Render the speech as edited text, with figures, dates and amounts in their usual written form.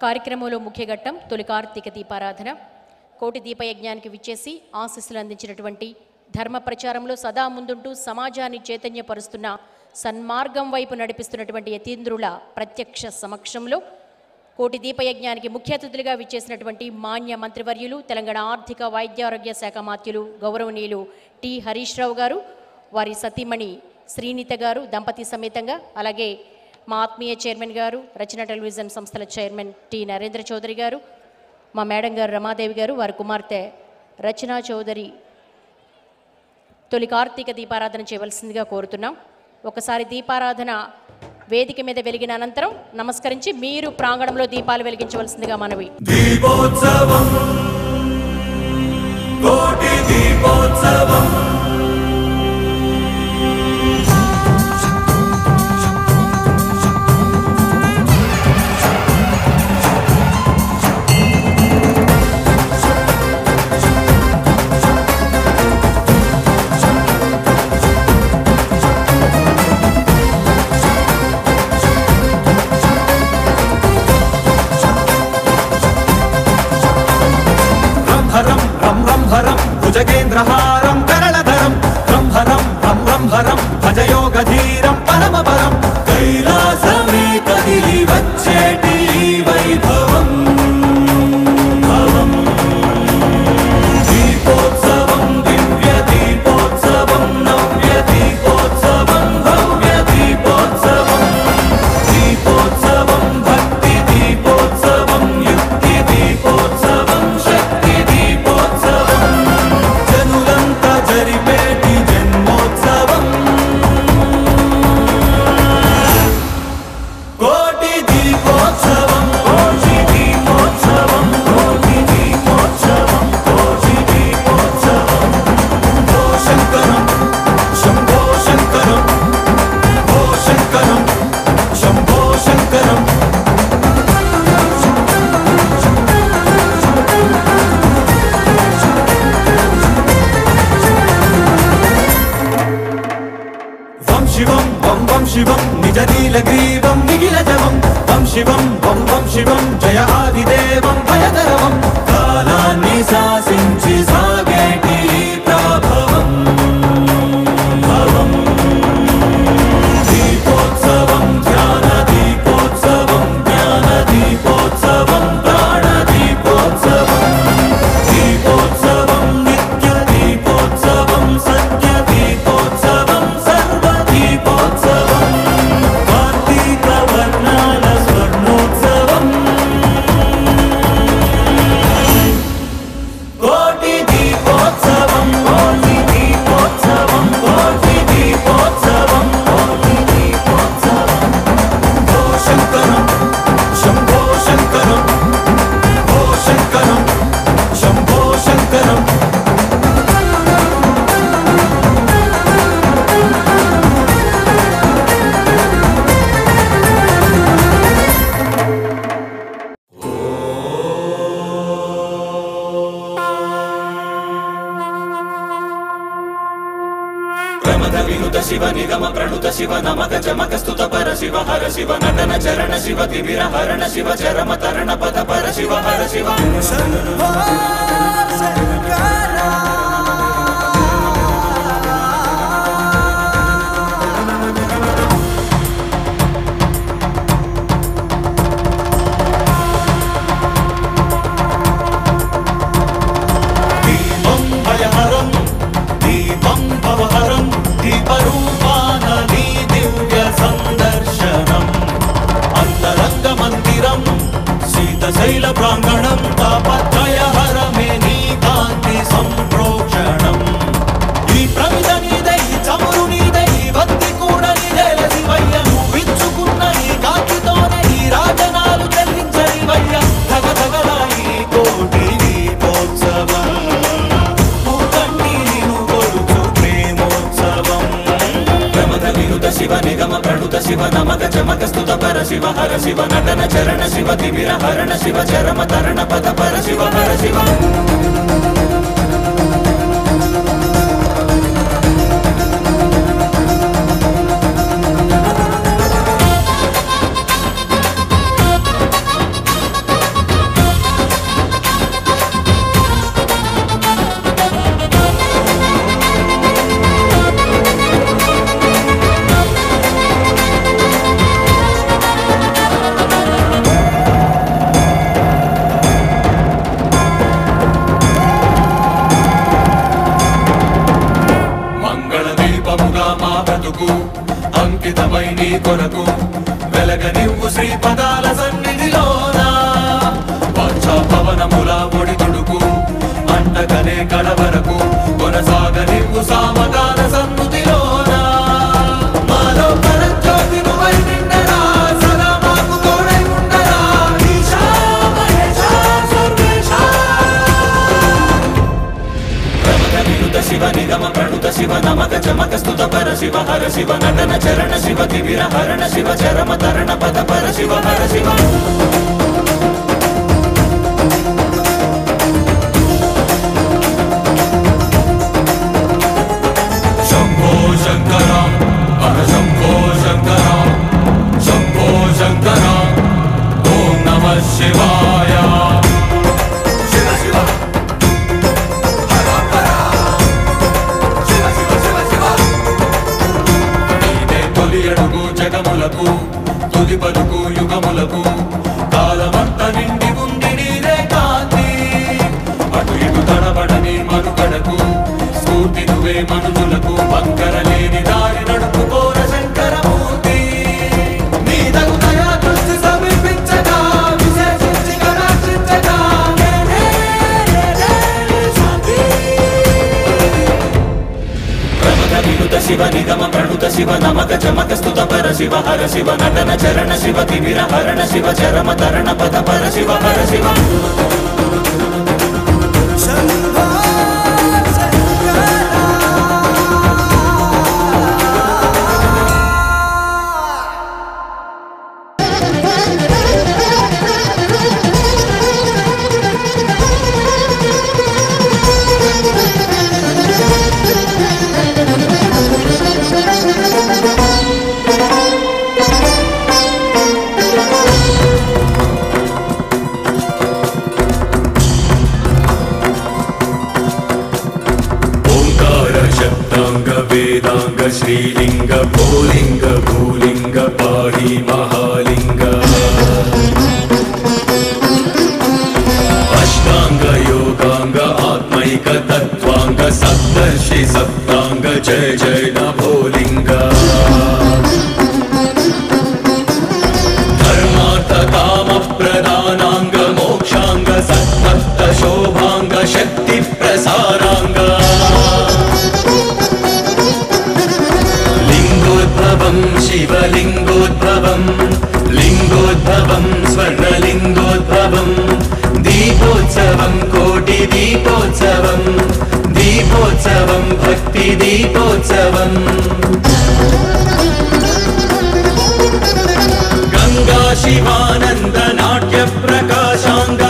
కార్యక్రమంలో ముఖ్య ఘట్టం తొలి కార్తీక దీపారాధన. కోటి దీపయజ్ఞానికి విచ్చేసి ఆశీస్సులు అందించినటువంటి ధర్మ ప్రచారంలో సదా ముందుంటూ సమాజాన్ని చైతన్యపరుస్తున్న సన్మార్గం వైపు నడిపిస్తున్నటువంటి యతీంద్రుల ప్రత్యక్ష సమక్షంలో కోటి దీపయజ్ఞానికి ముఖ్య అతిథులుగా విచ్చేసినటువంటి మాన్య మంత్రివర్యులు, తెలంగాణ ఆర్థిక వైద్యారోగ్య శాఖ మాత్యులు గౌరవనీయులు టి హరీష్ రావు గారు, వారి సతీమణి శ్రీనిత గారు దంపతి సమేతంగా, అలాగే మా ఆత్మీయ చైర్మన్ గారు, రచన టెలివిజన్ సంస్థల చైర్మన్ టి నరేంద్ర చౌదరి గారు, మా మేడం గారు రమాదేవి గారు, వారి కుమార్తె రచనా చౌదరి తొలి కార్తీక దీపారాధన చేయవలసిందిగా కోరుతున్నాం. ఒకసారి దీపారాధన వేదిక మీద వెలిగిన అనంతరం నమస్కరించి మీరు ప్రాంగణంలో దీపాలు వెలిగించవలసిందిగా మనవి. దీపోత్సవం కోటి దీపోత్సవం భుజగేంద్రహారం కరళధరం బ్రహ్మరం బ్రహ్మరం భజయోగధీరం పరమపరం కైలాసమే కదిలి వచ్చేటి వైభవం దీపోత్సవం దివ్య దీపోత్సవం నవ్య దీపోత్సవం భవ్య దీపోత్సవం దీపోత్సవం భక్తి దీపోత్సవం యుక్తి దీపోత్సవం శక్తి దీపోత్సవం జరిపేటి జన్మోత్సవం కోటి దీపోత్సవం కోటి దీపోత్సవం కోటి దీపోత్సవం కోటి దీపోత్సవం ఓ శంకరం శంభో శంకరం ఓ శంకరం శంభో శంకరం శివం వం వం శివం నిజ నీలగ్రీవం నిఖిలజవం వం శివం వం వం శివం జయ ఆదిదేవం భయధరవం కాలాన్ని శాసించి సాగేటి ప్రభవం భవం దీపోత్సవం ధ్యాన దీపోత్సవం జ్ఞాన దీపోత్సవం ప్రాణ దీపోత్సవం దీపోత్సవం నిత్య దీపోత్సవం సత్య దీపోత్సవం దీపోత్సవం కార్తీక వర్ణాల స్వర్ణోత్సవం కోటి దీపోత్సవం కోటి దీపోత్సవం కోటి దీపోత్సవం కోటి దీపోత్సవం ఓ శంకరం శంభో శంకరం ఓ శంకరం శంభో శంకరం ప్రమద వినుత శివ నిగమ ప్రణుత శివ నమక చమక స్తుత పర శివ హర శివ నటన చరణ శివ తిమిర హరణ శివ చరమ తరణ పద పర శివ హర శివ దీపం భయహరం దీపం భవహరం దీపరూపాన నీ దివ్య సందర్శనం అంతరంగ మందిరం శీతశైల ప్రాంగణం తాపత్రయహరమే నీ కాంతి సంప్రోక్షణం ఈ ప్రమిద నీదై చమురు నీదై భక్తి కూడా నీదేల శివయ్య నువ్విచ్చుకున్న ఈ కాంతితోనే ఈ రాజనాలు చెల్లించనివయ్య ధగ ధగల ఈ కోటి దీపోత్సవం శివ నిగమ ప్రణుత శివ నమక చమక స్తుత పర శివ హర శివ నటన చరణ శివ తిమిర హరణ శివ చరమ తరణ పద పర శివ హర శివ నీ కొరకు వెలగనివ్వు శ్రీపదాల సన్నిధిలోన వాంఛా పవనముల ఒడి తుడుకు అంటగనే కడవరకు కొనసాగనివ్వు సామగాన సన్నుతిలోన మాలో పరంజ్యోతి నువ్వై నిండరా సదా మాకు తోడై ఉండరా ఈశా మహేశా సర్వేశా ప్రమద వినుత శివ నిగమ ప్రణుత శివ నమక చమక స్తుత పర శివ హర శివ నటన చరణ శివ తిమిర హరణ శివ చరమ తరణ పద పర శివ హర శివ శంభో శంకర హర శంభో శంకర శంభో శంకర ఓం నమః శివాయ శివ శివ హర హర శివ శివ శివ శివ నీదే తొలి అడుగు జగములకు తుది పలుకు యుగములకు కాలమంత నిండి ఉంది నీదే కాంతి అటు ఇటు తడబడని మనుగడకు స్ఫూర్తి నువ్వే మనుషులకు వంకరలేని దారి నడుపుకోర శంకరమూర్తి నీ తగు దయా దృష్టి సమీపించగా విశేషించి కటాక్షించగా శాంతి ప్రమద వినుత శివ నిగమ ప్రణుత శివ నమక చమక స్తుత పర శివ హర శివ నటన చరణ శివ తిమిర హరణ శివ చరమ తరణ పద పర శివ హర శివ वेदांग श्रीलिंग भोलिंग भूलिंग पाहि महालिंग अष्टांग योगांग आत्मैक तत्वांग सप्तर्षि सप्तांग जय जय नभोलिंग धर्मार्थ काम प्रदानांग मोक्षांग सत्भक्त शोभांग शक्ति प्रसारांग शिवलिंगोद्भवं लिंगोद्भवं स्वर्णलिंगोद्भवं दीपोत्सवं कोटि दीपोत्सवं दीपोत्सवं भक्ति दीपोत्सवं गंगा शिवानंद नाट्य प्रकाशांग